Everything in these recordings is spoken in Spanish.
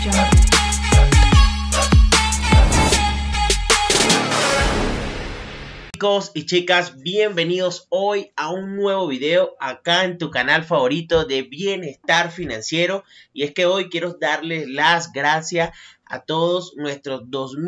Chicos y chicas, bienvenidos hoy a un nuevo video acá en tu canal favorito de bienestar financiero. Y es que hoy quiero darles las gracias a todos nuestros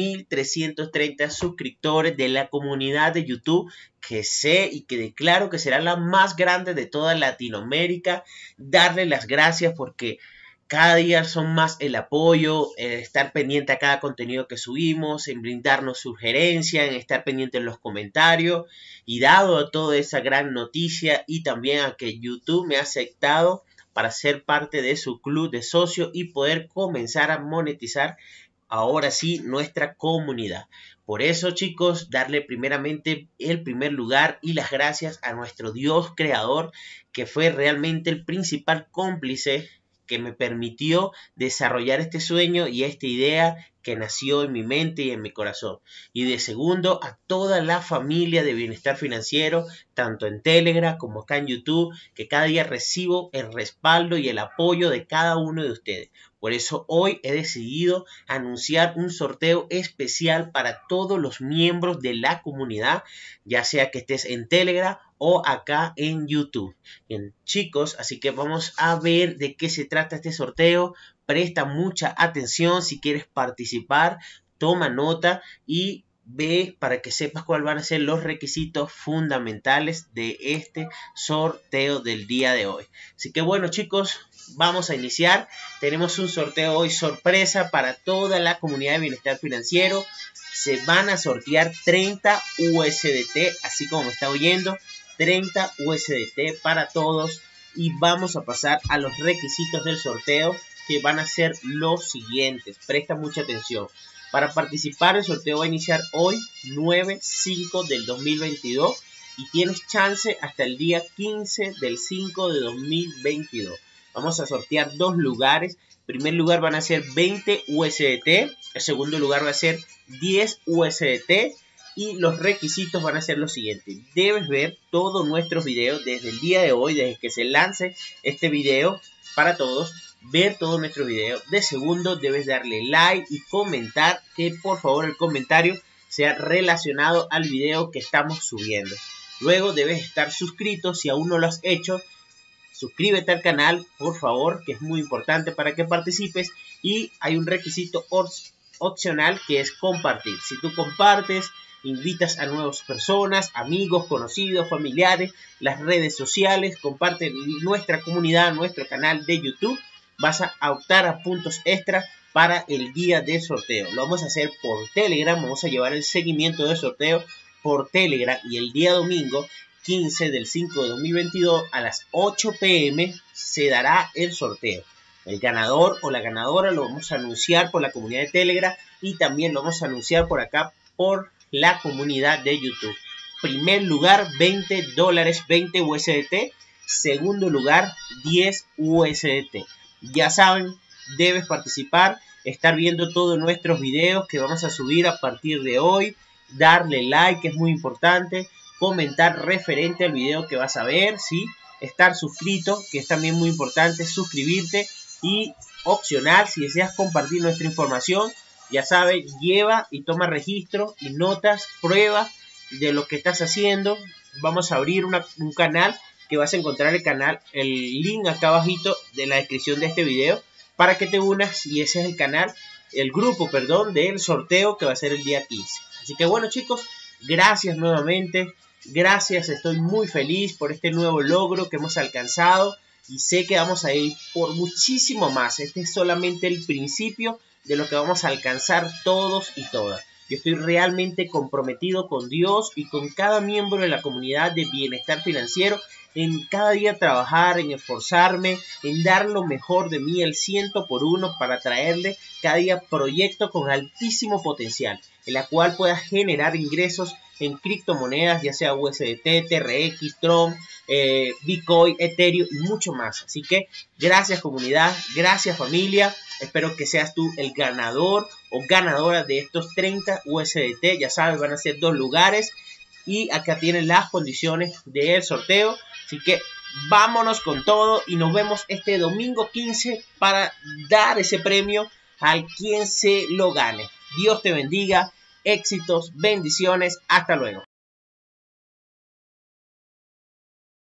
2330 suscriptores de la comunidad de YouTube, que sé y que declaro que será la más grande de toda Latinoamérica. Darles las gracias porque cada día son más el apoyo, estar pendiente a cada contenido que subimos, en brindarnos sugerencias, en estar pendiente en los comentarios. Y dado a toda esa gran noticia y también a que YouTube me ha aceptado para ser parte de su club de socios y poder comenzar a monetizar ahora sí nuestra comunidad. Por eso, chicos, darle primeramente el primer lugar y las gracias a nuestro Dios creador, que fue realmente el principal cómplice que me permitió desarrollar este sueño y esta idea que nació en mi mente y en mi corazón. Y de segundo, a toda la familia de bienestar financiero, tanto en Telegram como acá en YouTube, que cada día recibo el respaldo y el apoyo de cada uno de ustedes. Por eso hoy he decidido anunciar un sorteo especial para todos los miembros de la comunidad, ya sea que estés en Telegram o acá en YouTube. Bien, chicos, así que vamos a ver de qué se trata este sorteo. Presta mucha atención si quieres participar, toma nota y ve para que sepas cuáles van a ser los requisitos fundamentales de este sorteo del día de hoy. Así que bueno, chicos, vamos a iniciar. Tenemos un sorteo hoy sorpresa para toda la comunidad de bienestar financiero. Se van a sortear 30 USDT, así como me está oyendo, 30 USDT para todos. Y vamos a pasar a los requisitos del sorteo, que van a ser los siguientes. Presta mucha atención. Para participar, el sorteo va a iniciar hoy, 9/5 del 2022. Y tienes chance hasta el día 15 del 5 de 2022. Vamos a sortear dos lugares. El primer lugar van a ser 20 USDT. El segundo lugar va a ser 10 USDT. Y los requisitos van a ser los siguientes. Debes ver todos nuestros videos desde el día de hoy, desde que se lance este video para todos. Ver todos nuestros videos. De segundo, debes darle like y comentar, que por favor el comentario sea relacionado al video que estamos subiendo. Luego debes estar suscrito. Si aún no lo has hecho, suscríbete al canal, por favor, que es muy importante para que participes. Y hay un requisito opcional, que es compartir. Si tú compartes, invitas a nuevas personas, amigos, conocidos, familiares, las redes sociales, comparte nuestra comunidad, nuestro canal de YouTube, vas a optar a puntos extra para el día de sorteo. Lo vamos a hacer por Telegram, vamos a llevar el seguimiento de sorteo por Telegram, y el día domingo 15 del 5 de 2022 a las 8 p.m. se dará el sorteo. El ganador o la ganadora lo vamos a anunciar por la comunidad de Telegram y también lo vamos a anunciar por acá por la comunidad de YouTube. Primer lugar, $20, 20 USDT. Segundo lugar, 10 USDT. Ya saben, debes participar, estar viendo todos nuestros videos que vamos a subir a partir de hoy. Darle like, que es muy importante. Comentar referente al video que vas a ver, ¿sí? Estar suscrito, que es también muy importante, suscribirte. Y opcional, si deseas compartir nuestra información, ya sabes, lleva y toma registro y notas, pruebas de lo que estás haciendo. Vamos a abrir un canal, que vas a encontrar el link acá abajito de la descripción de este video, para que te unas, y ese es el canal, el grupo, perdón, del sorteo que va a ser el día 15. Así que bueno, chicos, gracias nuevamente, gracias, estoy muy feliz por este nuevo logro que hemos alcanzado y sé que vamos a ir por muchísimo más. Este es solamente el principio de lo que vamos a alcanzar todos y todas. Yo estoy realmente comprometido con Dios y con cada miembro de la comunidad de bienestar financiero, en cada día trabajar, en esforzarme, en dar lo mejor de mí, el 100x1, para traerle cada día proyectos con altísimo potencial, en la cual pueda generar ingresos en criptomonedas, ya sea USDT, TRX, Tron, Bitcoin, Ethereum y mucho más. Así que gracias comunidad, gracias familia. Espero que seas tú el ganador o ganadora de estos 30 USDT. Ya sabes, van a ser dos lugares y acá tienen las condiciones del sorteo. Así que vámonos con todo y nos vemos este domingo 15 para dar ese premio al quien se lo gane. Dios te bendiga, éxitos, bendiciones, hasta luego.